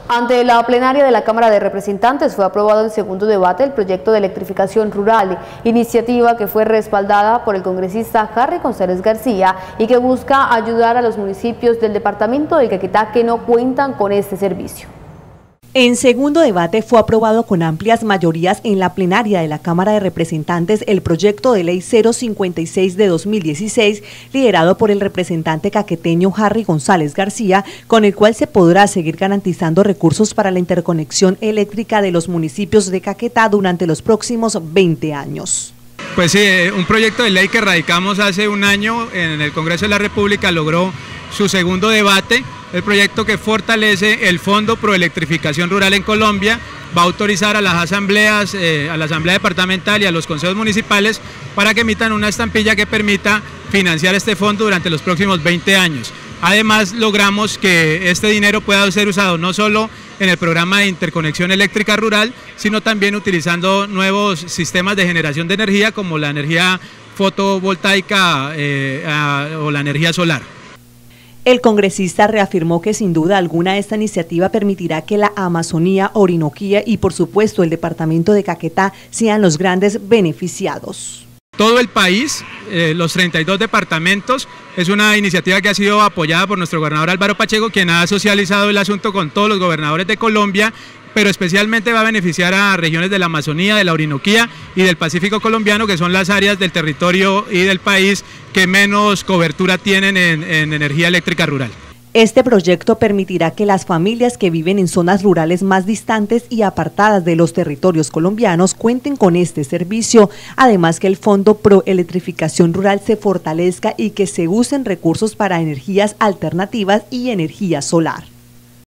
Ante la plenaria de la Cámara de Representantes fue aprobado en segundo debate el proyecto de electrificación rural, iniciativa que fue respaldada por el congresista Harry González García y que busca ayudar a los municipios del departamento del Caquetá que no cuentan con este servicio. En segundo debate fue aprobado con amplias mayorías en la plenaria de la Cámara de Representantes el proyecto de ley 056 de 2016, liderado por el representante caqueteño Harry González García, con el cual se podrá seguir garantizando recursos para la interconexión eléctrica de los municipios de Caquetá durante los próximos 20 años. Pues sí, un proyecto de ley que radicamos hace un año en el Congreso de la República logró su segundo debate. El proyecto que fortalece el Fondo Pro Electrificación Rural en Colombia va a autorizar a las asambleas, a la Asamblea Departamental y a los consejos municipales para que emitan una estampilla que permita financiar este fondo durante los próximos 20 años. Además, logramos que este dinero pueda ser usado no solo en el programa de interconexión eléctrica rural, sino también utilizando nuevos sistemas de generación de energía como la energía fotovoltaica o la energía solar. El congresista reafirmó que sin duda alguna esta iniciativa permitirá que la Amazonía, Orinoquía y por supuesto el departamento de Caquetá sean los grandes beneficiados. Todo el país, los 32 departamentos, es una iniciativa que ha sido apoyada por nuestro gobernador Álvaro Pacheco, quien ha socializado el asunto con todos los gobernadores de Colombia, pero especialmente va a beneficiar a regiones de la Amazonía, de la Orinoquía y del Pacífico colombiano, que son las áreas del territorio y del país que menos cobertura tienen en energía eléctrica rural. Este proyecto permitirá que las familias que viven en zonas rurales más distantes y apartadas de los territorios colombianos cuenten con este servicio, además que el Fondo Pro Electrificación Rural se fortalezca y que se usen recursos para energías alternativas y energía solar.